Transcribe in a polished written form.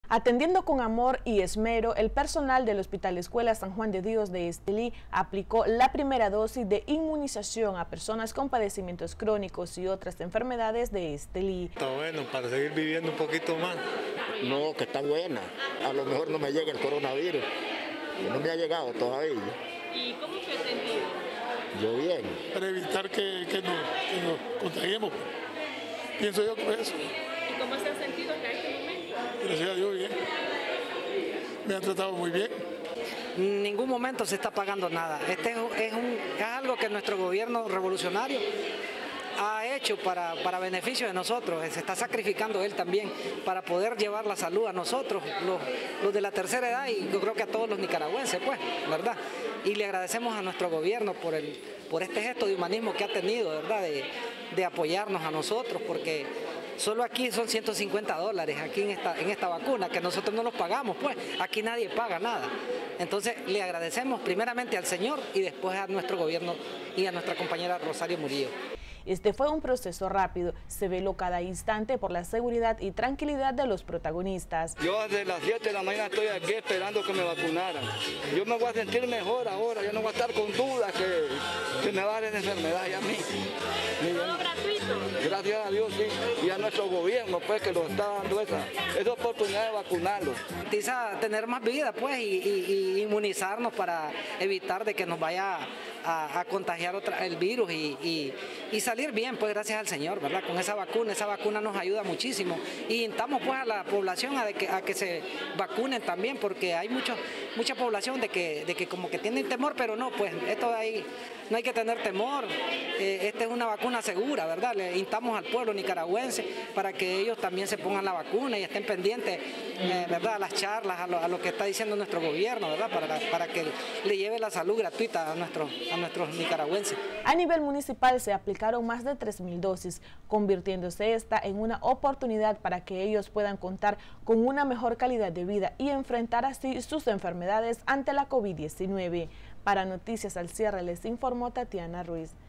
Atendiendo con amor y esmero, el personal del Hospital Escuela San Juan de Dios de Estelí aplicó la primera dosis de inmunización a personas con padecimientos crónicos y otras enfermedades de Estelí. Está bueno para seguir viviendo un poquito más. No, que está buena. A lo mejor no me llega el coronavirus. No me ha llegado todavía. ¿Y cómo se ha sentido? Yo bien. Para evitar que nos contagiemos. Pienso yo que eso. ¿Y cómo se ha sentido hasta este momento? Gracias a Dios, bien. Me han tratado muy bien. En ningún momento se está pagando nada. Este es algo que nuestro gobierno revolucionario ha hecho para beneficio de nosotros. Se está sacrificando él también para poder llevar la salud a nosotros, los de la tercera edad, y yo creo que a todos los nicaragüenses, pues, ¿verdad? Y le agradecemos a nuestro gobierno por este gesto de humanismo que ha tenido, ¿verdad? De apoyarnos a nosotros, porque solo aquí son $150 aquí en esta vacuna, que nosotros no los pagamos, pues aquí nadie paga nada. Entonces le agradecemos primeramente al Señor y después a nuestro gobierno y a nuestra compañera Rosario Murillo. Este fue un proceso rápido, se veló cada instante por la seguridad y tranquilidad de los protagonistas. Yo desde las 7 de la mañana estoy aquí esperando que me vacunaran. Yo me voy a sentir mejor ahora, yo no voy a estar con dudas que me va a dar esa enfermedad y a mí. ¿Todo gratuito? Gracias a Dios, sí, y a nuestro gobierno, pues, que nos está dando esa oportunidad de vacunarlos. Tener más vida, pues, y inmunizarnos para evitar de que nos vaya a contagiar el virus y salir bien, pues, gracias al Señor, ¿verdad? Con esa vacuna nos ayuda muchísimo. Y instamos, pues, a la población a que se vacunen también, porque hay mucha población de que como que tienen temor, pero no, pues, esto de ahí no hay que tener temor. Esta es una vacuna segura, ¿verdad? Le instamos al pueblo nicaragüense para que ellos también se pongan la vacuna y estén pendientes, ¿verdad? A las charlas, a lo que está diciendo nuestro gobierno, ¿verdad? Para que le lleve la salud gratuita a nuestros nicaragüenses. A nivel municipal se aplicaron más de 3.000 dosis, convirtiéndose esta en una oportunidad para que ellos puedan contar con una mejor calidad de vida y enfrentar así sus enfermedades ante la COVID-19. Para Noticias al Cierre les informó Tatiana Ruiz.